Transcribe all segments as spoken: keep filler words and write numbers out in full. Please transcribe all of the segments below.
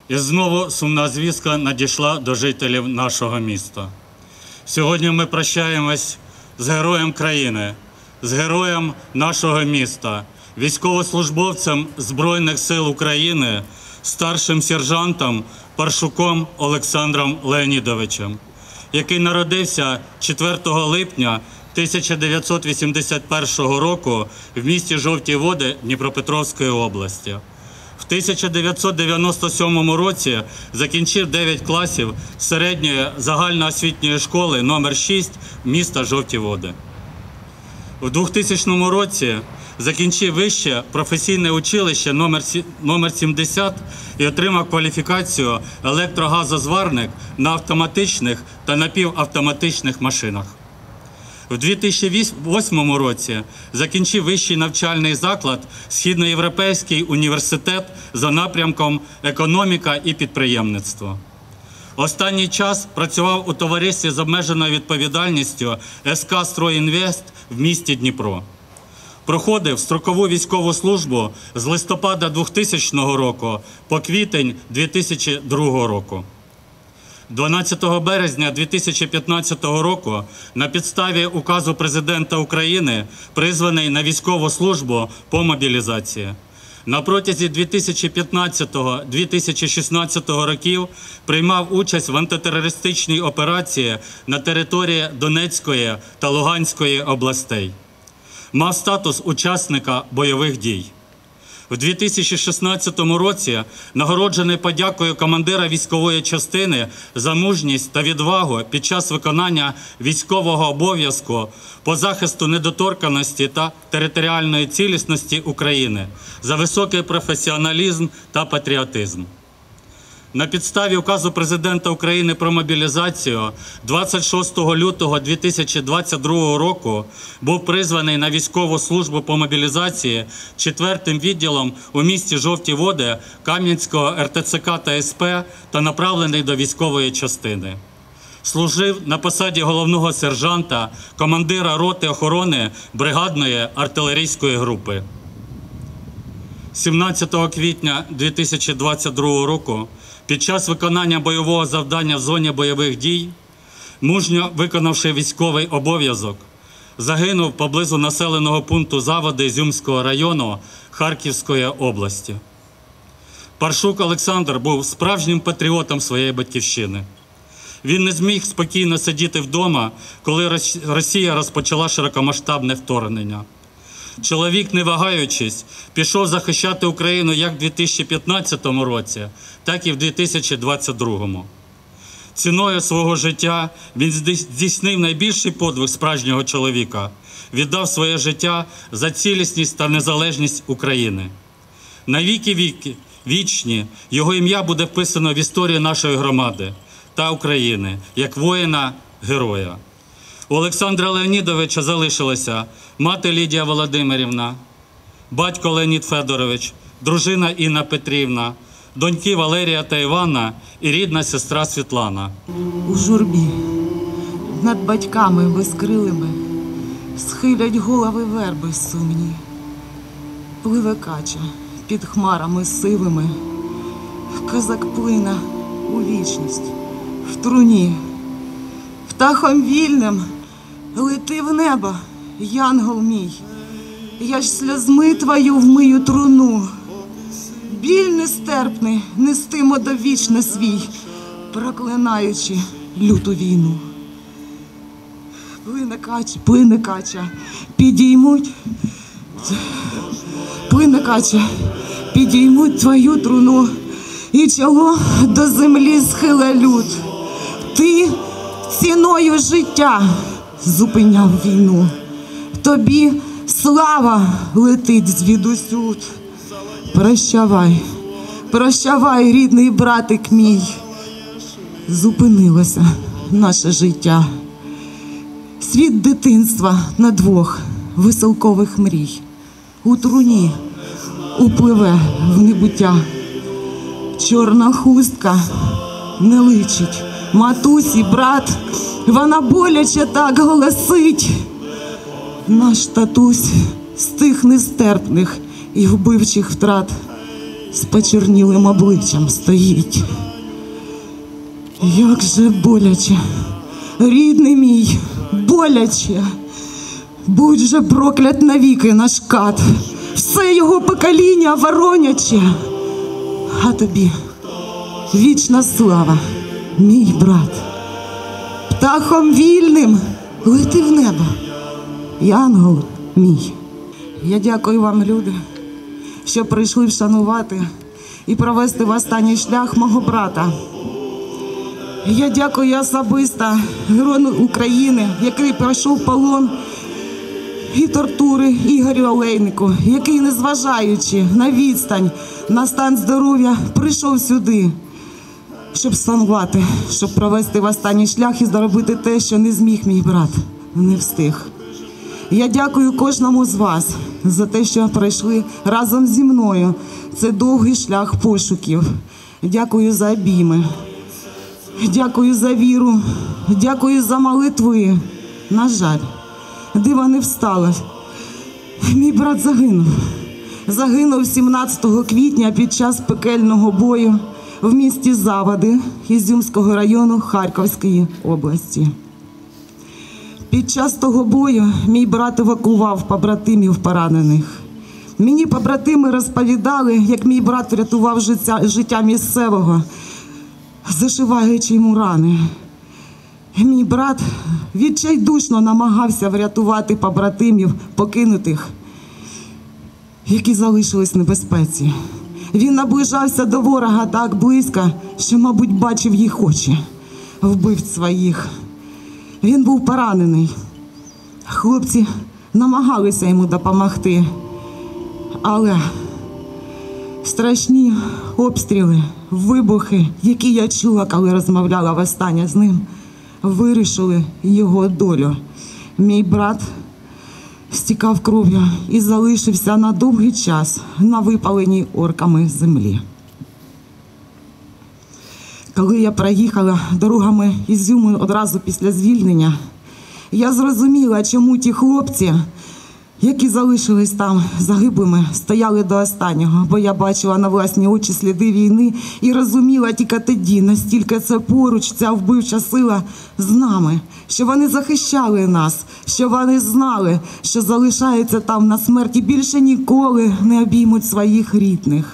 І знову сумна звістка надійшла до жителів нашого міста. Сьогодні ми прощаємось з героєм країни, з героєм нашого міста, військовослужбовцем Збройних сил України, старшим сержантом Паршуком Олександром Леонідовичем, який народився четвертого липня тисяча дев'ятсот вісімдесят першого року в місті Жовті Води Дніпропетровської області. В тисяча дев'ятсот дев'яносто сьомому році закінчив дев'ять класів середньої загальноосвітньої школи номер шість міста Жовті Води. У двохтисячному році закінчив вище професійне училище номер сімдесят і отримав кваліфікацію електрогазозварник на автоматичних та напівавтоматичних машинах. У дві тисячі восьмому році закінчив вищий навчальний заклад Східноєвропейський університет за напрямком економіка і підприємництво. Останній час працював у товаристві з обмеженою відповідальністю ес ка «Стройінвест» в місті Дніпро. Проходив строкову військову службу з листопада двохтисячного року по квітень дві тисячі другого року. дванадцятого березня дві тисячі п'ятнадцятого року на підставі указу Президента України призваний на військову службу по мобілізації. На протязі дві тисячі п'ятнадцятого - дві тисячі шістнадцятого років приймав участь в антитерористичній операції на території Донецької та Луганської областей. Мав статус учасника бойових дій. У дві тисячі шістнадцятому році нагороджений подякою командира військової частини за мужність та відвагу під час виконання військового обов'язку по захисту недоторканності та територіальної цілісності України, за високий професіоналізм та патріотизм. На підставі указу Президента України про мобілізацію двадцять шостого лютого дві тисячі двадцять другого року був призваний на військову службу по мобілізації четвертим відділом у місті Жовті Води Кам'янського ер те це ка та ес пе та направлений до військової частини. Служив на посаді головного сержанта, командира роти охорони бригадної артилерійської групи. сімнадцятого квітня дві тисячі двадцять другого року під час виконання бойового завдання в зоні бойових дій, мужньо виконавши військовий обов'язок, загинув поблизу населеного пункту Заводи Ізюмського району Харківської області. Паршук Олександр був справжнім патріотом своєї батьківщини. Він не зміг спокійно сидіти вдома, коли Росія розпочала широкомасштабне вторгнення. Чоловік, не вагаючись, пішов захищати Україну як в дві тисячі п'ятнадцятому році, так і в дві тисячі двадцять другому. Ціною свого життя він здійснив найбільший подвиг справжнього чоловіка, віддав своє життя за цілісність та незалежність України. На віки віки, вічні, його ім'я буде вписано в історію нашої громади та України, як воїна-героя. У Олександра Леонідовича залишилася мати Лідія Володимирівна, батько Леонід Федорович, дружина Інна Петрівна, доньки Валерія та Івана і рідна сестра Світлана. У журбі над батьками безкрилими схилять голови верби сумні. Пливе кача під хмарами сивими, козак плине у вічність в труні. Птахом вільним лети в небо, янгол мій, я ж сльозми твою вмию труну. Біль нестерпний нестимо довічно свій, проклинаючи люту війну. Плине кача, плине кача, підіймуть, плине кача, підіймуть твою труну, і чоло до землі схиле люд. Ти ціною життя зупиняв війну. Тобі слава летить звідусюд. Прощавай, прощавай, рідний братик мій. Зупинилося наше життя. Світ дитинства на двох веселкових мрій. У труні упливе в небуття. Чорна хустка не личить матусі, брат, вона боляче так голосить. Наш татусь з тих нестерпних і вбивчих втрат з почернілим обличчям стоїть. Як же боляче, рідний мій, боляче. Будь же проклят навіки наш кат, все його покоління вороняче. А тобі вічна слава, мій брат. Птахом вільним лети в небо, янгол мій. Я дякую вам, люди, що прийшли вшанувати і провести в останній шлях мого брата. Я дякую особисто герою України, який пройшов полон і тортури Ігорю Олейнику, який, незважаючи на відстань, на стан здоров'я, прийшов сюди, щоб вшанувати, щоб провести в останній шлях і зробити те, що не зміг мій брат, не встиг. Я дякую кожному з вас за те, що пройшли разом зі мною. Це довгий шлях пошуків. Дякую за обійми. Дякую за віру. Дякую за молитви. На жаль, дива не встало. Мій брат загинув. Загинув сімнадцятого квітня під час пекельного бою в місті Завади Ізюмського району Харківської області. Під час того бою мій брат евакував побратимів поранених. Мені побратими розповідали, як мій брат врятував життя, життя місцевого, зашиваючи йому рани. Мій брат відчайдушно намагався врятувати побратимів, покинутих, які залишились в небезпеці. Він наближався до ворога так близько, що, мабуть, бачив їх очі, вбивць своїх. Він був поранений. Хлопці намагалися йому допомогти, але страшні обстріли, вибухи, які я чула, коли розмовляла востаннє з ним, вирішили його долю. Мій брат стікав кров'ю і залишився на довгий час на випаленій орками землі. Коли я проїхала дорогами Ізюму одразу після звільнення, я зрозуміла, чому ті хлопці, які залишились там загиблими, стояли до останнього. Бо я бачила на власні очі сліди війни і розуміла тільки тоді, настільки це поруч, ця вбивча сила з нами, що вони захищали нас, що вони знали, що залишаються там на смерті, більше ніколи не обіймуть своїх рідних.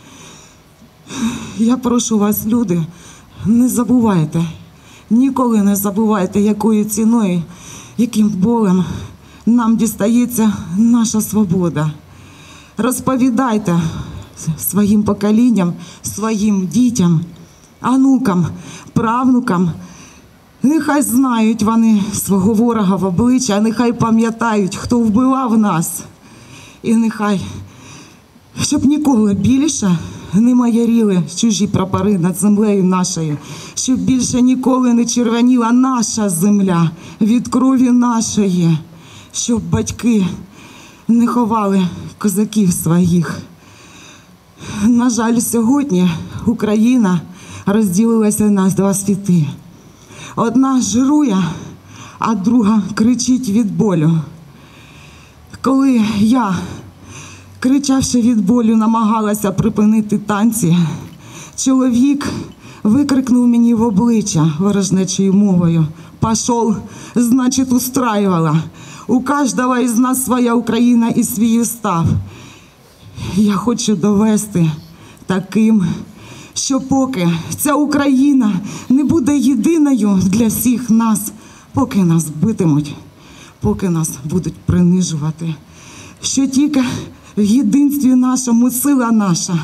Я прошу вас, люди, не забувайте, ніколи не забувайте, якою ціною, яким болем нам дістається наша свобода. Розповідайте своїм поколінням, своїм дітям, онукам, правнукам. Нехай знають вони свого ворога в обличчя, нехай пам'ятають, хто вбивав нас. І нехай, щоб ніколи більше не майоріли чужі прапори над землею нашою, щоб більше ніколи не червоніла наша земля від крові нашої, щоб батьки не ховали козаків своїх. На жаль, сьогодні Україна розділилася на два світи. Одна жирує, а друга кричить від болю. Коли я, кричавши від болю, намагалася припинити танці, чоловік викрикнув мені в обличчя ворожнечою мовою: «Пошел, значить, устраивала. У кожного із нас своя Україна і свій устав». Я хочу довести таким, що поки ця Україна не буде єдиною для всіх нас, поки нас битимуть, поки нас будуть принижувати, що тільки в єдинстві нашому сила наша.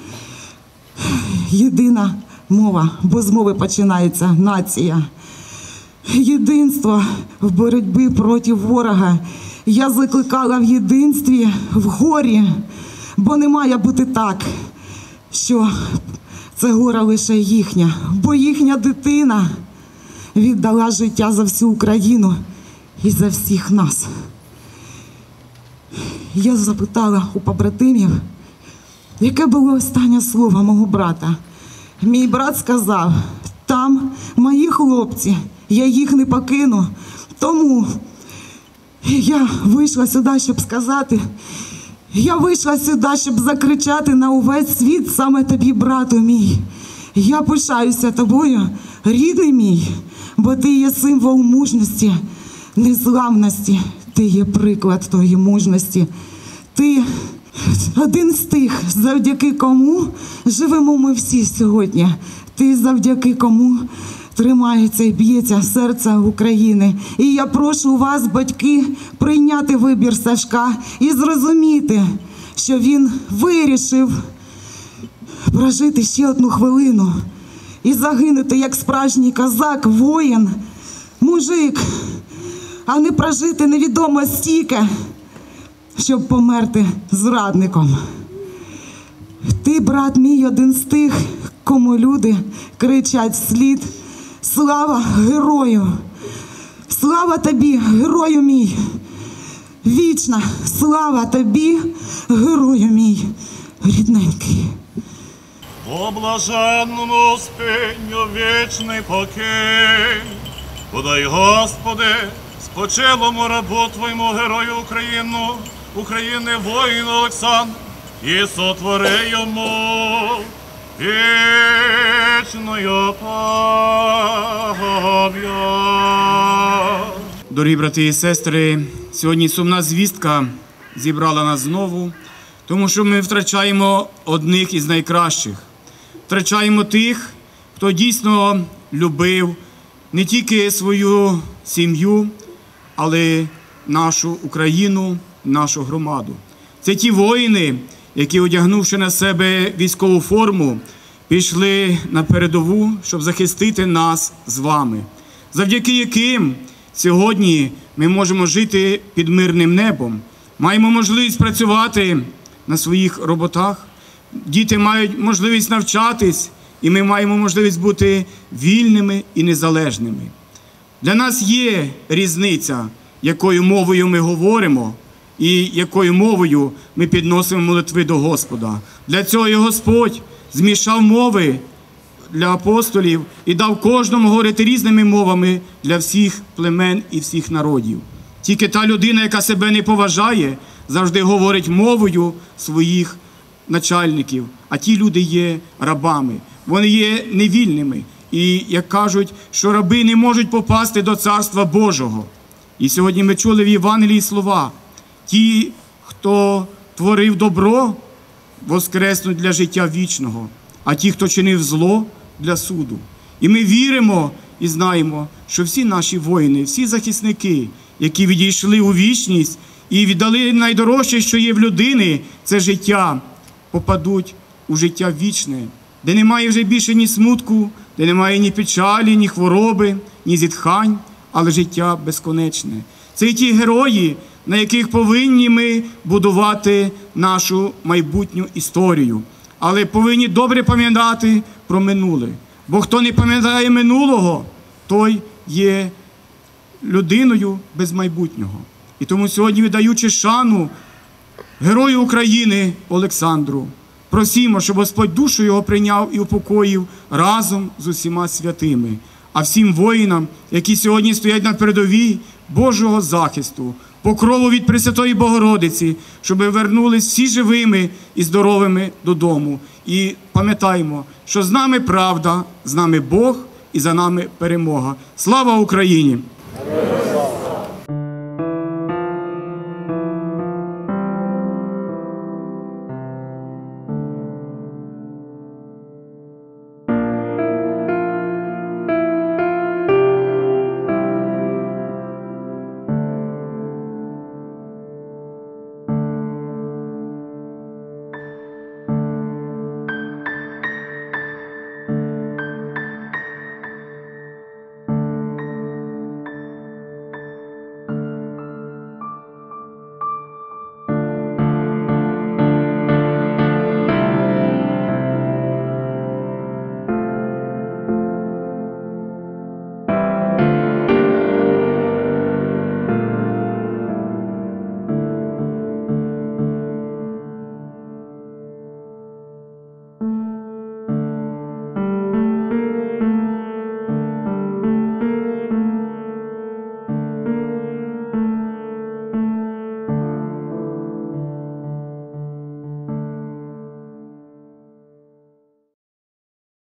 Єдина мова, бо з мови починається нація. Єдинство в боротьбі проти ворога. Я закликала в єдинстві, в горі, бо не має бути так, що це горе лише їхня, бо їхня дитина віддала життя за всю Україну і за всіх нас. Я запитала у побратимів, яке було останнє слово мого брата. Мій брат сказав: там мої хлопці, я їх не покину. Тому я вийшла сюди, щоб сказати, Я вийшла сюди, щоб закричати на увесь світ саме тобі, брату мій. Я пишаюся тобою, рідний мій, бо ти є символ мужності, незламності. Ти є приклад тої мужності. Ти один з тих, завдяки кому живемо ми всі сьогодні. Ти завдяки кому тримається і б'ється серце України. І я прошу вас, батьки, прийняти вибір Сашка і зрозуміти, що він вирішив прожити ще одну хвилину і загинути як справжній козак, воїн, мужик, а не прожити невідомо стільки, щоб померти зрадником. Ти, брат мій, один з тих, кому люди кричать вслід: слава герою! Слава тобі, герою мій! Вічна слава тобі, герою мій, рідненький! О блаженному спиню вічний покій, подай, Господи, спочилому рабу Твоєму, герою Україну, України воїну Олександру, і сотвори йому вічною пам'ять. Дорогі брати і сестри, сьогодні сумна звістка зібрала нас знову, тому що ми втрачаємо одних із найкращих. Втрачаємо тих, хто дійсно любив не тільки свою сім'ю, але нашу Україну, нашу громаду. Це ті воїни, які, одягнувши на себе військову форму, пішли на передову, щоб захистити нас з вами, завдяки яким сьогодні ми можемо жити під мирним небом, маємо можливість працювати на своїх роботах, діти мають можливість навчатись, і ми маємо можливість бути вільними і незалежними. Для нас є різниця, якою мовою ми говоримо і якою мовою ми підносимо молитви до Господа. Для цього і Господь змішав мови для апостолів і дав кожному говорити різними мовами для всіх племен і всіх народів. Тільки та людина, яка себе не поважає, завжди говорить мовою своїх начальників, а ті люди є рабами, вони є невільними. І, як кажуть, що раби не можуть попасти до Царства Божого. І сьогодні ми чули в Євангелії слова: ті, хто творив добро, воскреснуть для життя вічного, а ті, хто чинив зло, для суду. І ми віримо і знаємо, що всі наші воїни, всі захисники, які відійшли у вічність і віддали найдорожче, що є в людини, це життя, попадуть у життя вічне, де немає вже більше ні смутку, де немає ні печалі, ні хвороби, ні зітхань, але життя безконечне. Це ті герої, на яких повинні ми будувати нашу майбутню історію. Але повинні добре пам'ятати про минуле. Бо хто не пам'ятає минулого, той є людиною без майбутнього. І тому сьогодні, віддаючи шану герою України Олександру, просімо, щоб Господь душу його прийняв і упокоїв разом з усіма святими. А всім воїнам, які сьогодні стоять на передовій Божого захисту, покрову від Пресвятої Богородиці, щоб вернулись всі живими і здоровими додому. І пам'ятаємо, що з нами правда, з нами Бог і за нами перемога. Слава Україні!